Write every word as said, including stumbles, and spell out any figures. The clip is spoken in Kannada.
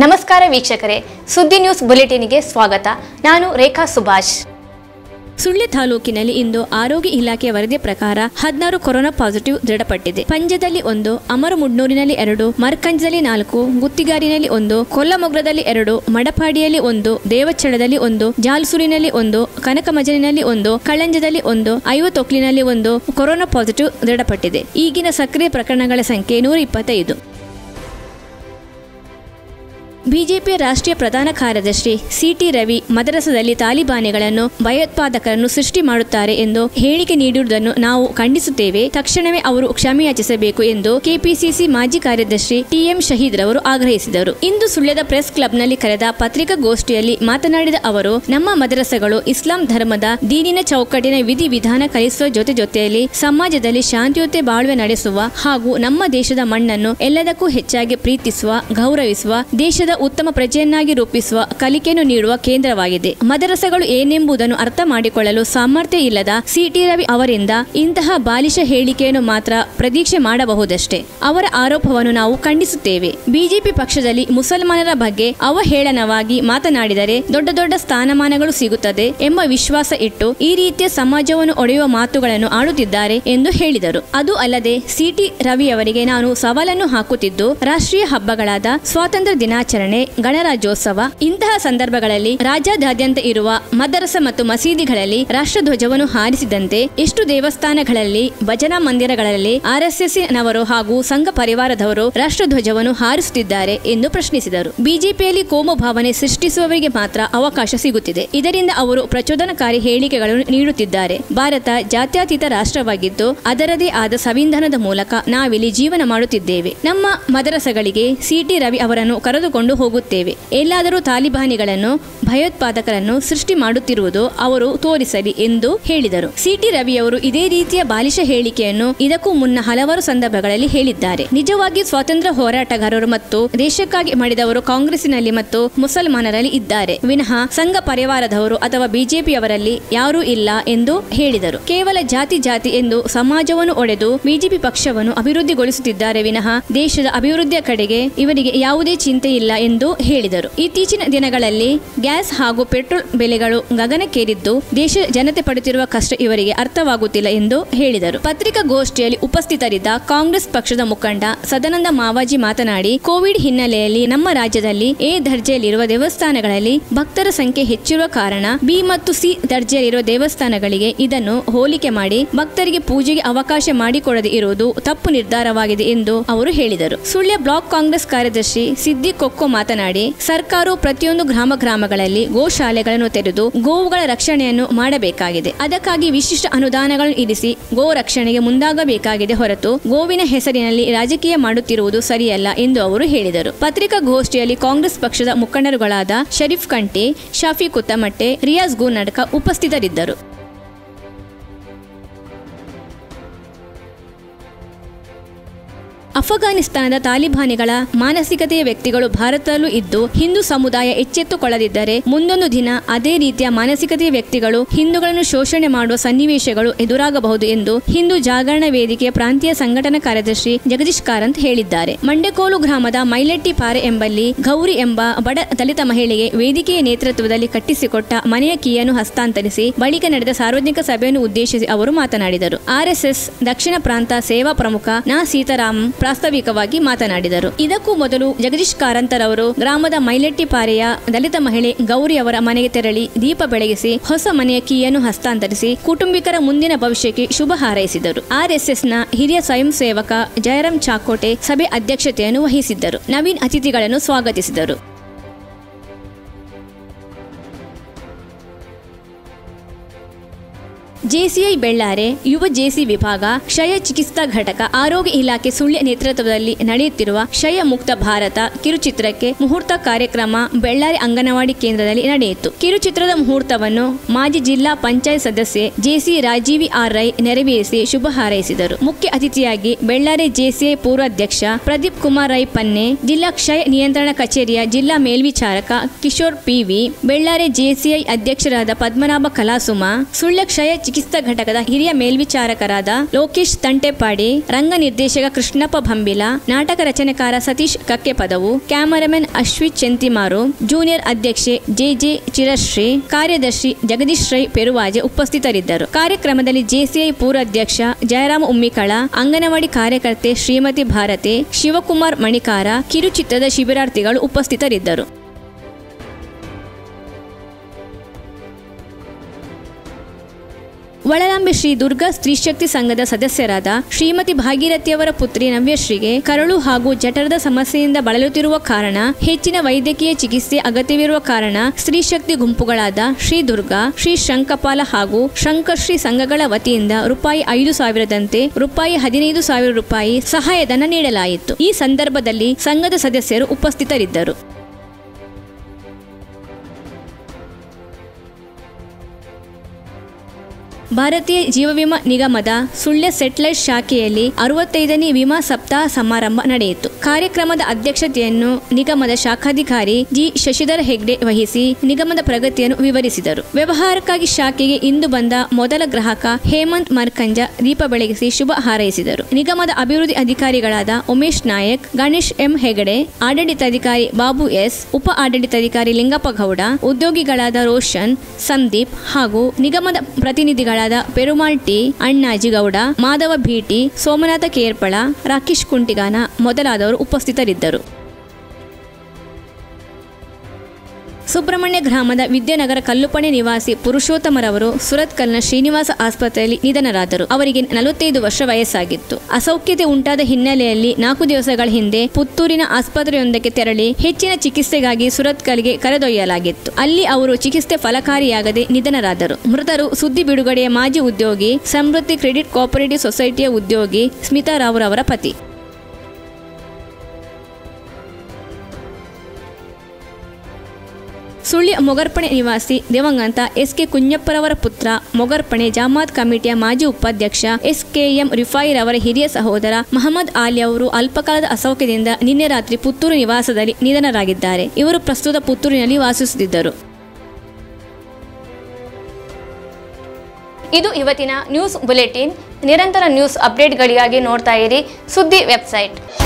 ನಮಸ್ಕಾರ ವೀಕ್ಷಕರೇ, ಸುದ್ದಿ ನ್ಯೂಸ್ ಬುಲೆಟಿನ್ಗೆ ಸ್ವಾಗತ. ನಾನು ರೇಖಾ ಸುಭಾಷ್. ಸುಳ್ಯ ತಾಲೂಕಿನಲ್ಲಿ ಇಂದು ಆರೋಗ್ಯ ಇಲಾಖೆಯ ವರದಿ ಪ್ರಕಾರ ಹದಿನಾರು ಕೊರೋನಾ ಪಾಸಿಟಿವ್ ದೃಢಪಟ್ಟಿದೆ. ಪಂಜದಲ್ಲಿ ಒಂದು, ಅಮರಮುಡ್ನೂರಿನಲ್ಲಿ ಎರಡು, ಮರ್ಕಂಜದಲ್ಲಿ ನಾಲ್ಕು, ಗುತ್ತಿಗಾರಿನಲ್ಲಿ ಒಂದು, ಕೊಲ್ಲಮೊಗ್ರದಲ್ಲಿ ಎರಡು, ಮಡಪಾಡಿಯಲ್ಲಿ ಒಂದು, ದೇವಚಳದಲ್ಲಿ ಒಂದು, ಜಾಲ್ಸೂರಿನಲ್ಲಿ ಒಂದು, ಕನಕಮಜಲಿನಲ್ಲಿ ಒಂದು, ಕಳಂಜದಲ್ಲಿ ಒಂದು, ಐವತ್ತೊಕ್ಲಿನಲ್ಲಿ ಒಂದು ಕೊರೋನಾ ಪಾಸಿಟಿವ್ ದೃಢಪಟ್ಟಿದೆ. ಈಗಿನ ಸಕ್ರಿಯ ಪ್ರಕರಣಗಳ ಸಂಖ್ಯೆ ನೂರ ಇಪ್ಪತ್ತೈದು. ಬಿಜೆಪಿ ರಾಷ್ಟ್ರೀಯ ಪ್ರಧಾನ ಕಾರ್ಯದರ್ಶಿ ಸಿಟಿ ರವಿ ಮದರಸದಲ್ಲಿ ತಾಲಿಬಾನಿಗಳನ್ನು ಭಯೋತ್ಪಾದಕರನ್ನು ಸೃಷ್ಟಿ ಮಾಡುತ್ತಾರೆ ಎಂದು ಹೇಳಿಕೆ ನೀಡಿರುವುದನ್ನು ನಾವು ಖಂಡಿಸುತ್ತೇವೆ. ತಕ್ಷಣವೇ ಅವರು ಕ್ಷಮೆಯಾಚಿಸಬೇಕು ಎಂದು ಕೆಪಿಸಿಸಿ ಮಾಜಿ ಕಾರ್ಯದರ್ಶಿ ಟಿಎಂ ಶಹೀದ್ ರವರು ಆಗ್ರಹಿಸಿದರು. ಇಂದು ಸುಳ್ಯದ ಪ್ರೆಸ್ ಕ್ಲಬ್ನಲ್ಲಿ ಕರೆದ ಪತ್ರಿಕಾಗೋಷ್ಠಿಯಲ್ಲಿ ಮಾತನಾಡಿದ ಅವರು, ನಮ್ಮ ಮದರಸಗಳು ಇಸ್ಲಾಂ ಧರ್ಮದ ದೀನಿನ ಚೌಕಟ್ಟಿನ ವಿಧಿ ವಿಧಾನ ಕಲಿಸುವ ಜೊತೆ ಜೊತೆಯಲ್ಲಿ ಸಮಾಜದಲ್ಲಿ ಶಾಂತಿಯುತ ಬಾಳ್ವೆ ನಡೆಸುವ ಹಾಗೂ ನಮ್ಮ ದೇಶದ ಮಣ್ಣನ್ನು ಎಲ್ಲದಕ್ಕೂ ಹೆಚ್ಚಾಗಿ ಪ್ರೀತಿಸುವ, ಗೌರವಿಸುವ, ದೇಶದ ಉತ್ತಮ ಪ್ರಜೆಯನ್ನಾಗಿ ರೂಪಿಸುವ ಕಲಿಕೆಯನ್ನು ನೀಡುವ ಕೇಂದ್ರವಾಗಿದೆ. ಮದರಸಗಳು ಏನೆಂಬುದನ್ನು ಅರ್ಥ ಮಾಡಿಕೊಳ್ಳಲು ಸಾಮರ್ಥ್ಯ ಇಲ್ಲದ ಸಿಟಿ ರವಿ ಅವರಿಂದ ಇಂತಹ ಬಾಲಿಶ ಹೇಳಿಕೆಯನ್ನು ಮಾತ್ರ ಪ್ರತೀಕ್ಷೆ ಮಾಡಬಹುದಷ್ಟೇ. ಅವರ ಆರೋಪವನ್ನು ನಾವು ಖಂಡಿಸುತ್ತೇವೆ. ಬಿಜೆಪಿ ಪಕ್ಷದಲ್ಲಿ ಮುಸಲ್ಮಾನರ ಬಗ್ಗೆ ಅವಹೇಳನವಾಗಿ ಮಾತನಾಡಿದರೆ ದೊಡ್ಡ ದೊಡ್ಡ ಸ್ಥಾನಮಾನಗಳು ಸಿಗುತ್ತದೆ ಎಂಬ ವಿಶ್ವಾಸ ಇಟ್ಟು ಈ ರೀತಿಯ ಸಮಾಜವನ್ನು ಒಡೆಯುವ ಮಾತುಗಳನ್ನು ಆಡುತ್ತಿದ್ದಾರೆ ಎಂದು ಹೇಳಿದರು. ಅದು ಅಲ್ಲದೆ ಸಿಟಿ ರವಿಯವರಿಗೆ ನಾನು ಸವಾಲನ್ನು ಹಾಕುತ್ತಿದ್ದು, ರಾಷ್ಟ್ರೀಯ ಹಬ್ಬಗಳಾದ ಸ್ವಾತಂತ್ರ್ಯ ದಿನಾಚರಣೆ, ಗಣರಾಜ್ಯೋತ್ಸವ ಇಂತಹ ಸಂದರ್ಭಗಳಲ್ಲಿ ರಾಜ್ಯಾದ್ಯಂತ ಇರುವ ಮದರಸ ಮತ್ತು ಮಸೀದಿಗಳಲ್ಲಿ ರಾಷ್ಟ್ರಧ್ವಜವನ್ನು ಹಾರಿಸಿದಂತೆ ಎಷ್ಟು ದೇವಸ್ಥಾನಗಳಲ್ಲಿ, ಭಜನಾ ಮಂದಿರಗಳಲ್ಲಿ ಆರ್ಎಸ್ಎಸ್ ನವರು ಹಾಗೂ ಸಂಘ ಪರಿವಾರದವರು ರಾಷ್ಟ್ರಧ್ವಜವನ್ನು ಹಾರಿಸುತ್ತಿದ್ದಾರೆ ಎಂದು ಪ್ರಶ್ನಿಸಿದರು. ಬಿಜೆಪಿಯಲ್ಲಿ ಕೋಮು ಭಾವನೆ ಸೃಷ್ಟಿಸುವವರಿಗೆ ಮಾತ್ರ ಅವಕಾಶ ಸಿಗುತ್ತಿದೆ. ಇದರಿಂದ ಅವರು ಪ್ರಚೋದನಕಾರಿ ಹೇಳಿಕೆಗಳನ್ನು ನೀಡುತ್ತಿದ್ದಾರೆ. ಭಾರತ ಜಾತ್ಯತೀತ ರಾಷ್ಟ್ರವಾಗಿದ್ದು ಅದರದೇ ಆದ ಸಂವಿಧಾನದ ಮೂಲಕ ನಾವಿಲ್ಲಿ ಜೀವನ ಮಾಡುತ್ತಿದ್ದೇವೆ. ನಮ್ಮ ಮದರಸಗಳಿಗೆ ಸಿಟಿ ರವಿ ಅವರನ್ನು ಕರೆದುಕೊಂಡು ಹೋಗುತ್ತೇವೆ. ಎಲ್ಲಾದರೂ ತಾಲಿಬಾನಿಗಳನ್ನು, ಭಯೋತ್ಪಾದಕರನ್ನು ಸೃಷ್ಟಿ ಮಾಡುತ್ತಿರುವುದು ಅವರು ತೋರಿಸಲಿ ಎಂದು ಹೇಳಿದರು. ಸಿಟಿ ರವಿಯವರು ಇದೇ ರೀತಿಯ ಬಾಲಿಶ ಹೇಳಿಕೆಯನ್ನು ಇದಕ್ಕೂ ಮುನ್ನ ಹಲವಾರು ಸಂದರ್ಭಗಳಲ್ಲಿ ಹೇಳಿದ್ದಾರೆ. ನಿಜವಾಗಿ ಸ್ವಾತಂತ್ರ್ಯ ಹೋರಾಟಗಾರರು ಮತ್ತು ದೇಶಕ್ಕಾಗಿ ಮಾಡಿದವರು ಕಾಂಗ್ರೆಸ್ಸಿನಲ್ಲಿ ಮತ್ತು ಮುಸಲ್ಮಾನರಲ್ಲಿ ಇದ್ದಾರೆ ವಿನಃ ಸಂಘ ಪರಿವಾರದವರು ಅಥವಾ ಬಿಜೆಪಿಯವರಲ್ಲಿ ಯಾರೂ ಇಲ್ಲ ಎಂದು ಹೇಳಿದರು. ಕೇವಲ ಜಾತಿ ಜಾತಿ ಎಂದು ಸಮಾಜವನ್ನು ಒಡೆದು ಬಿಜೆಪಿ ಪಕ್ಷವನ್ನು ಅಭಿವೃದ್ಧಿಗೊಳಿಸುತ್ತಿದ್ದಾರೆ ವಿನಃ ದೇಶದ ಅಭಿವೃದ್ಧಿಯ ಕಡೆಗೆ ಇವರಿಗೆ ಯಾವುದೇ ಚಿಂತೆ ಇಲ್ಲ ಎಂದು ಹೇಳಿದರು. ಇತ್ತೀಚಿನ ದಿನಗಳಲ್ಲಿ ಗ್ಯಾಸ್ ಹಾಗೂ ಪೆಟ್ರೋಲ್ ಬೆಲೆಗಳು ಗಗನಕ್ಕೇರಿದ್ದು ದೇಶ ಜನತೆ ಪಡುತ್ತಿರುವ ಕಷ್ಟ ಇವರಿಗೆ ಅರ್ಥವಾಗುತ್ತಿಲ್ಲ ಎಂದು ಹೇಳಿದರು. ಪತ್ರಿಕಾಗೋಷ್ಠಿಯಲ್ಲಿ ಉಪಸ್ಥಿತರಿದ್ದ ಕಾಂಗ್ರೆಸ್ ಪಕ್ಷದ ಮುಖಂಡ ಸದಾನಂದ ಮಾವಾಜಿ ಮಾತನಾಡಿ, ಕೋವಿಡ್ ಹಿನ್ನೆಲೆಯಲ್ಲಿ ನಮ್ಮ ರಾಜ್ಯದಲ್ಲಿ ಎ ದರ್ಜೆಯಲ್ಲಿರುವ ದೇವಸ್ಥಾನಗಳಲ್ಲಿ ಭಕ್ತರ ಸಂಖ್ಯೆ ಹೆಚ್ಚಿರುವ ಕಾರಣ ಬಿ ಮತ್ತು ಸಿ ದರ್ಜೆಯಲ್ಲಿರುವ ದೇವಸ್ಥಾನಗಳಿಗೆ ಇದನ್ನು ಹೋಲಿಕೆ ಮಾಡಿ ಭಕ್ತರಿಗೆ ಪೂಜೆಗೆ ಅವಕಾಶ ಮಾಡಿಕೊಡದೆ ಇರುವುದು ತಪ್ಪು ನಿರ್ಧಾರವಾಗಿದೆ ಎಂದು ಅವರು ಹೇಳಿದರು. ಸುಳ್ಯ ಬ್ಲಾಕ್ ಕಾಂಗ್ರೆಸ್ ಕಾರ್ಯದರ್ಶಿ ಸಿದ್ದಿ ಕೊಕ್ಕೋ ಮಾತನಾಡಿ, ಸರ್ಕಾರವು ಪ್ರತಿಯೊಂದು ಗ್ರಾಮ ಗ್ರಾಮಗಳಲ್ಲಿ ಗೋಶಾಲೆಗಳನ್ನು ತೆರೆದು ಗೋವುಗಳ ರಕ್ಷಣೆಯನ್ನು ಮಾಡಬೇಕಾಗಿದೆ. ಅದಕ್ಕಾಗಿ ವಿಶಿಷ್ಟ ಅನುದಾನಗಳನ್ನು ಇರಿಸಿ ಗೋ ರಕ್ಷಣೆಗೆ ಮುಂದಾಗಬೇಕಾಗಿದೆ ಹೊರತು ಗೋವಿನ ಹೆಸರಿನಲ್ಲಿ ರಾಜಕೀಯ ಮಾಡುತ್ತಿರುವುದು ಸರಿಯಲ್ಲ ಎಂದು ಅವರು ಹೇಳಿದರು. ಪತ್ರಿಕಾಗೋಷ್ಠಿಯಲ್ಲಿ ಕಾಂಗ್ರೆಸ್ ಪಕ್ಷದ ಮುಖಂಡರುಗಳಾದ ಶರೀಫ್ ಕಂಟೆ, ಶಾಫಿ ಕುತ್ತಮಟ್ಟೆ, ರಿಯಾಜ್ ಗೂನಡ್ಕ ಉಪಸ್ಥಿತರಿದ್ದರು. ಅಫ್ಘಾನಿಸ್ತಾನದ ತಾಲಿಬಾನಿಗಳ ಮಾನಸಿಕತೆಯ ವ್ಯಕ್ತಿಗಳು ಭಾರತದಲ್ಲೂ ಇದ್ದು ಹಿಂದೂ ಸಮುದಾಯ ಎಚ್ಚೆತ್ತುಕೊಳ್ಳದಿದ್ದರೆ ಮುಂದೊಂದು ದಿನ ಅದೇ ರೀತಿಯ ಮಾನಸಿಕತೆಯ ವ್ಯಕ್ತಿಗಳು ಹಿಂದೂಗಳನ್ನು ಶೋಷಣೆ ಮಾಡುವ ಸನ್ನಿವೇಶಗಳು ಎದುರಾಗಬಹುದು ಎಂದು ಹಿಂದೂ ಜಾಗರಣ ವೇದಿಕೆಯ ಪ್ರಾಂತೀಯ ಸಂಘಟನಾ ಕಾರ್ಯದರ್ಶಿ ಜಗದೀಶ್ ಕಾರಂತ್ ಹೇಳಿದ್ದಾರೆ. ಮಂಡೆಕೋಲು ಗ್ರಾಮದ ಮೈಲೆಟ್ಟಿ ಪಾರೆ ಎಂಬಲ್ಲಿ ಗೌರಿ ಎಂಬ ಬಡ ದಲಿತ ಮಹಿಳೆಗೆ ವೇದಿಕೆಯ ನೇತೃತ್ವದಲ್ಲಿ ಕಟ್ಟಿಸಿಕೊಟ್ಟ ಮನೆಯ ಕೀಯನ್ನು ಹಸ್ತಾಂತರಿಸಿ ಬಳಿಕ ನಡೆದ ಸಾರ್ವಜನಿಕ ಸಭೆಯನ್ನು ಉದ್ದೇಶಿಸಿ ಅವರು ಮಾತನಾಡಿದರು. ಆರ್ಎಸ್ಎಸ್ ದಕ್ಷಿಣ ಪ್ರಾಂತ ಸೇವಾ ಪ್ರಮುಖ ನಾ ಸೀತಾರಾಮ್ ಪ್ರಾಸ್ತಾವಿಕವಾಗಿ ಮಾತನಾಡಿದರು. ಇದಕ್ಕೂ ಮೊದಲು ಜಗದೀಶ್ ಕಾರಂತರವರು ಗ್ರಾಮದ ಮೈಲೆಟ್ಟಿ ಪಾರೆಯ ದಲಿತ ಮಹಿಳೆ ಗೌರಿ ಅವರ ಮನೆಗೆ ತೆರಳಿ ದೀಪ ಬೆಳಗಿಸಿ ಹೊಸ ಮನೆಯ ಕೀಯನ್ನು ಹಸ್ತಾಂತರಿಸಿ ಕುಟುಂಬಿಕರ ಮುಂದಿನ ಭವಿಷ್ಯಕ್ಕೆ ಶುಭ ಹಾರೈಸಿದರು. ಆರ್ಎಸ್ಎಸ್ನ ಹಿರಿಯ ಸ್ವಯಂ ಸೇವಕ ಜಯರಾಮ್ ಚಾಕೋಟೆ ಸಭೆ ಅಧ್ಯಕ್ಷತೆಯನ್ನು ವಹಿಸಿದ್ದರು. ನವೀನ್ ಅತಿಥಿಗಳನ್ನು ಸ್ವಾಗತಿಸಿದರು. ಜೆಸಿಐ ಬೆಳ್ಳಾರೆ ಯುವ ಜೆಸಿ ವಿಭಾಗ ಕ್ಷಯ ಚಿಕಿತ್ಸಾ ಘಟಕ ಆರೋಗ್ಯ ಇಲಾಖೆ ಸುಳ್ಯ ನೇತೃತ್ವದಲ್ಲಿ ನಡೆಯುತ್ತಿರುವ ಕ್ಷಯ ಮುಕ್ತ ಭಾರತ ಕಿರುಚಿತ್ರಕ್ಕೆ ಮುಹೂರ್ತ ಕಾರ್ಯಕ್ರಮ ಬೆಳ್ಳಾರಿ ಅಂಗನವಾಡಿ ಕೇಂದ್ರದಲ್ಲಿ ನಡೆಯಿತು. ಕಿರುಚಿತ್ರದ ಮುಹೂರ್ತವನ್ನು ಮಾಜಿ ಜಿಲ್ಲಾ ಪಂಚಾಯತ್ ಸದಸ್ಯೆ ಜೆಸಿ ರಾಜೀವಿ ಆರ್ ರೈ ನೆರವೇರಿಸಿ ಶುಭ ಹಾರೈಸಿದರು. ಮುಖ್ಯ ಅತಿಥಿಯಾಗಿ ಬೆಳ್ಳಾರಿ ಜೆಸಿಐ ಪೂರ್ವಾಧ್ಯಕ್ಷ ಪ್ರದೀಪ್ ಕುಮಾರ್ ರೈ ಪನ್ನೆ, ಜಿಲ್ಲಾ ಕ್ಷಯ ನಿಯಂತ್ರಣ ಕಚೇರಿಯ ಜಿಲ್ಲಾ ಮೇಲ್ವಿಚಾರಕ ಕಿಶೋರ್ ಪಿವಿ, ಬೆಳ್ಳಾರಿ ಜೆಸಿಐ ಅಧ್ಯಕ್ಷರಾದ ಪದ್ಮನಾಭ ಕಲಾಸುಮ, ಸುಳ್ಯ ಕ್ಷಯ ಚಿಕಿತ್ಸಾ ಘಟಕದ ಹಿರಿಯ ಮೇಲ್ವಿಚಾರಕರಾದ ಲೋಕೇಶ್ ತಂಟೆಪಾಡಿ, ರಂಗ ನಿರ್ದೇಶಕ ಕೃಷ್ಣಪ್ಪ ಭಂಬಿಲ, ನಾಟಕ ರಚನೆಕಾರ ಸತೀಶ್ ಕಕ್ಕೆಪದವು, ಕ್ಯಾಮರಾಮನ್ ಅಶ್ವಿತ್ ಚೆಂತಿಮಾರು, ಜೂನಿಯರ್ ಅಧ್ಯಕ್ಷೆ ಜೆ ಜೆ ಚಿರಶ್ರೀ, ಕಾರ್ಯದರ್ಶಿ ಜಗದೀಶ್ ರೈ ಪೆರುವಾಜೆ ಉಪಸ್ಥಿತರಿದ್ದರು. ಕಾರ್ಯಕ್ರಮದಲ್ಲಿ ಜೆಸಿಐ ಪೂರ್ವಾಧ್ಯಕ್ಷ ಜಯರಾಮ ಉಮ್ಮಿಕಳ, ಅಂಗನವಾಡಿ ಕಾರ್ಯಕರ್ತೆ ಶ್ರೀಮತಿ ಭಾರತಿ, ಶಿವಕುಮಾರ್ ಮಣಿಕಾರ, ಕಿರುಚಿತ್ರದ ಶಿಬಿರಾರ್ಥಿಗಳು ಉಪಸ್ಥಿತರಿದ್ದರು. ವಳಲಾಂಬೆ ಶ್ರೀ ದುರ್ಗಾ ಸ್ತ್ರೀಶಕ್ತಿ ಸಂಘದ ಸದಸ್ಯರಾದ ಶ್ರೀಮತಿ ಭಾಗೀರಥಿಯವರ ಪುತ್ರಿ ನವ್ಯಶ್ರೀಗೆ ಕರಳು ಹಾಗೂ ಜಠರದ ಸಮಸ್ಯೆಯಿಂದ ಬಳಲುತ್ತಿರುವ ಕಾರಣ ಹೆಚ್ಚಿನ ವೈದ್ಯಕೀಯ ಚಿಕಿತ್ಸೆ ಅಗತ್ಯವಿರುವ ಕಾರಣ ಸ್ತ್ರೀಶಕ್ತಿ ಗುಂಪುಗಳಾದ ಶ್ರೀ ದುರ್ಗಾ, ಶ್ರೀ ಶಂಕಪಾಲ ಹಾಗೂ ಶಂಕರ್ಶ್ರೀ ಸಂಘಗಳ ವತಿಯಿಂದ ರೂಪಾಯಿ ಐದು ಸಾವಿರದಂತೆ ರೂಪಾಯಿ ಹದಿನೈದು ಸಾವಿರ ರೂಪಾಯಿ ಸಹಾಯಧನ ನೀಡಲಾಯಿತು. ಈ ಸಂದರ್ಭದಲ್ಲಿ ಸಂಘದ ಸದಸ್ಯರು ಉಪಸ್ಥಿತರಿದ್ದರು. ಭಾರತೀಯ ಜೀವ ವಿಮಾ ನಿಗಮದ ಸುಳ್ಯ ಸೆಟ್ಲೈಟ್ ಶಾಖೆಯಲ್ಲಿ ಅರವತ್ತೈದನೇ ವಿಮಾ ಸಪ್ತಾಹ ಸಮಾರಂಭ ನಡೆಯಿತು. ಕಾರ್ಯಕ್ರಮದ ಅಧ್ಯಕ್ಷತೆಯನ್ನು ನಿಗಮದ ಶಾಖಾಧಿಕಾರಿ ಜಿ ಶಶಿಧರ್ ಹೆಗ್ಡೆ ವಹಿಸಿ ನಿಗಮದ ಪ್ರಗತಿಯನ್ನು ವಿವರಿಸಿದರು. ವ್ಯವಹಾರಕ್ಕಾಗಿ ಶಾಖೆಗೆ ಇಂದು ಬಂದ ಮೊದಲ ಗ್ರಾಹಕ ಹೇಮಂತ್ ಮರ್ಕಂಜ ದೀಪ ಬೆಳಗಿಸಿ ಶುಭ ಹಾರೈಸಿದರು. ನಿಗಮದ ಅಭಿವೃದ್ಧಿ ಅಧಿಕಾರಿಗಳಾದ ಉಮೇಶ್ ನಾಯಕ್, ಗಣೇಶ್ ಎಂ ಹೆಗಡೆ, ಆಡಳಿತಾಧಿಕಾರಿ ಬಾಬು ಎಸ್, ಉಪ ಆಡಳಿತಾಧಿಕಾರಿ ಲಿಂಗಪ್ಪ ಗೌಡ, ಉದ್ಯೋಗಿಗಳಾದ ರೋಷನ್, ಸಂದೀಪ್ ಹಾಗೂ ನಿಗಮದ ಪ್ರತಿನಿಧಿಗಳಾದ ಪೆರುಮಾಳ್ ಟಿ, ಅಣ್ಣಾಜಿ ಗೌಡ, ಮಾಧವ ಭೀಟಿ, ಸೋಮನಾಥ ಕೇರ್ಪಳ, ರಾಕೇಶ್ ಕುಂಟಿಗಾನ ಮೊದಲಾದವರು ಉಪಸ್ಥಿತರಿದ್ದರು. ಸುಬ್ರಹ್ಮಣ್ಯ ಗ್ರಾಮದ ವಿದ್ಯಾನಗರ ಕಲ್ಲುಪಣೆ ನಿವಾಸಿ ಪುರುಷೋತ್ತಮರವರು ಸುರತ್ಕಲ್ನ ಶ್ರೀನಿವಾಸ ಆಸ್ಪತ್ರೆಯಲ್ಲಿ ನಿಧನರಾದರು. ಅವರಿಗೆ ನಲವತ್ತೈದು ವರ್ಷ ವಯಸ್ಸಾಗಿತ್ತು. ಅಸೌಖ್ಯತೆ ಉಂಟಾದ ಹಿನ್ನೆಲೆಯಲ್ಲಿ ನಾಲ್ಕು ದಿವಸಗಳ ಹಿಂದೆ ಪುತ್ತೂರಿನ ಆಸ್ಪತ್ರೆಯೊಂದಕ್ಕೆ ತೆರಳಿ ಹೆಚ್ಚಿನ ಚಿಕಿತ್ಸೆಗಾಗಿ ಸುರತ್ಕಲ್ಗೆ ಕರೆದೊಯ್ಯಲಾಗಿತ್ತು. ಅಲ್ಲಿ ಅವರು ಚಿಕಿತ್ಸೆ ಫಲಕಾರಿಯಾಗದೆ ನಿಧನರಾದರು. ಮೃತರು ಸುದ್ದಿ ಬಿಡುಗಡೆಯ ಮಾಜಿ ಉದ್ಯೋಗಿ, ಸಮೃದ್ಧಿ ಕ್ರೆಡಿಟ್ ಕೋಆಪರೇಟಿವ್ ಸೊಸೈಟಿಯ ಉದ್ಯೋಗಿ ಸ್ಮಿತಾ ರಾವ್ರವರ ಪತಿ. ಸುಳ್ಯ ಮೊಗರ್ಪಣೆ ನಿವಾಸಿ ದಿವಂಗತ ಎಸ್ ಕೆ ಕುഞ്ഞಪ್ಪರವರ ಪುತ್ರ, ಮೊಗರ್ಪಣೆ ಜಾಮಾತ್ ಕಮಿಟಿಯ ಮಾಜಿ ಉಪಾಧ್ಯಕ್ಷ ಎಸ್ ಕೆ ಎಂ ರಿಫಾಯಿರವರ ಹಿರಿಯ ಸಹೋದರ ಮಹಮ್ಮದ್ ಆಲಿ ಅವರು ಅಲ್ಪಕಾಲದ ಅಸೌಖ್ಯದಿಂದ ನಿನ್ನೆ ರಾತ್ರಿ ಪುತ್ತೂರು ನಿವಾಸದಲ್ಲಿ ನಿಧನರಾಗಿದ್ದಾರೆ. ಇವರು ಪ್ರಸ್ತುತ ಪುತ್ತೂರಿನಲ್ಲಿ ವಾಸಿಸುತ್ತಿದ್ದರು. ಇದು ಇವತ್ತಿನ ನ್ಯೂಸ್ ಬುಲೆಟಿನ್. ನಿರಂತರ ನ್ಯೂಸ್ ಅಪ್ಡೇಟ್ಗಳಿಗಾಗಿ ನೋಡ್ತಾ ಇರಿ ಸುದ್ದಿ ವೆಬ್ಸೈಟ್.